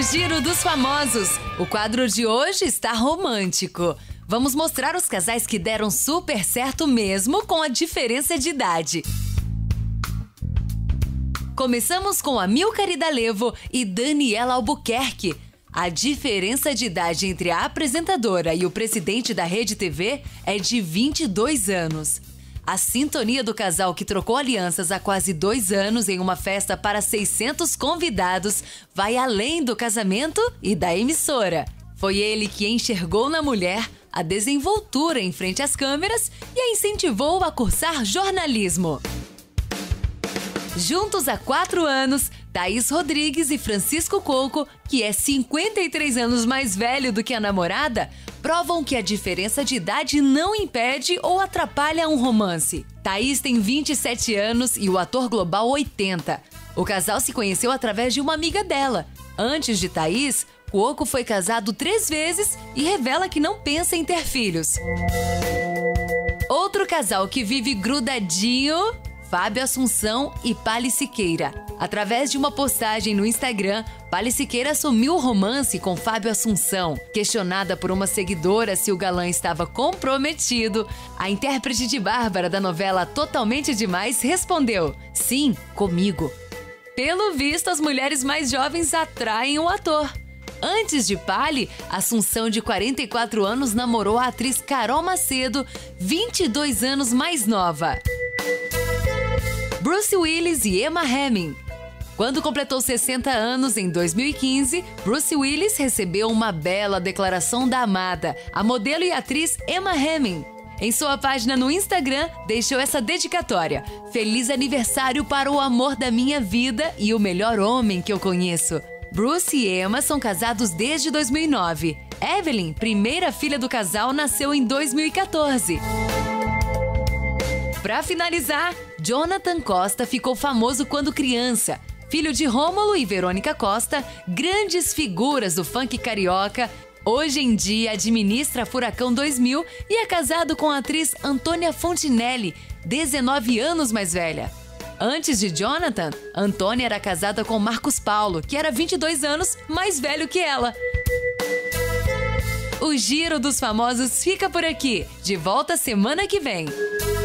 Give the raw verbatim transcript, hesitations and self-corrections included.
Giro dos Famosos. O quadro de hoje está romântico. Vamos mostrar os casais que deram super certo mesmo com a diferença de idade. Começamos com Amilcar Idalevo e Daniela Albuquerque. A diferença de idade entre a apresentadora e o presidente da Rede T V é de vinte e dois anos. A sintonia do casal, que trocou alianças há quase dois anos em uma festa para seiscentos convidados, vai além do casamento e da emissora. Foi ele que enxergou na mulher a desenvoltura em frente às câmeras e a incentivou a cursar jornalismo. Juntos há quatro anos, Thaís Rodrigues e Francisco Coco, que é cinquenta e três anos mais velho do que a namorada, provam que a diferença de idade não impede ou atrapalha um romance. Thaís tem vinte e sete anos e o ator global oitenta. O casal se conheceu através de uma amiga dela. Antes de Thaís, Coco foi casado três vezes e revela que não pensa em ter filhos. Outro casal que vive grudadinho... Fábio Assunção e Pali Siqueira. Através de uma postagem no Instagram, Pali Siqueira assumiu o romance com Fábio Assunção. Questionada por uma seguidora se o galã estava comprometido, a intérprete de Bárbara da novela Totalmente Demais respondeu: "Sim, comigo". Pelo visto, as mulheres mais jovens atraem o ator. Antes de Pali, Assunção, de quarenta e quatro anos, namorou a atriz Carol Macedo, vinte e dois anos mais nova. Bruce Willis e Emma Heming. Quando completou sessenta anos, em dois mil e quinze, Bruce Willis recebeu uma bela declaração da amada, a modelo e atriz Emma Heming. Em sua página no Instagram, deixou essa dedicatória: "Feliz aniversário para o amor da minha vida e o melhor homem que eu conheço". Bruce e Emma são casados desde dois mil e nove. Evelyn, primeira filha do casal, nasceu em dois mil e quatorze. Para finalizar, Jonathan Costa ficou famoso quando criança. Filho de Rômulo e Verônica Costa, grandes figuras do funk carioca, hoje em dia administra a Furacão dois mil e é casado com a atriz Antônia Fontinelli, dezenove anos mais velha. Antes de Jonathan, Antônia era casada com Marcos Paulo, que era vinte e dois anos mais velho que ela. O Giro dos Famosos fica por aqui. De volta semana que vem.